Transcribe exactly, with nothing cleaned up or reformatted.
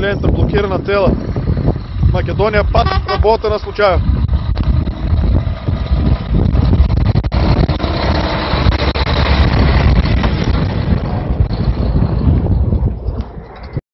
движението, блокирана цела. Македония пак работа на случая.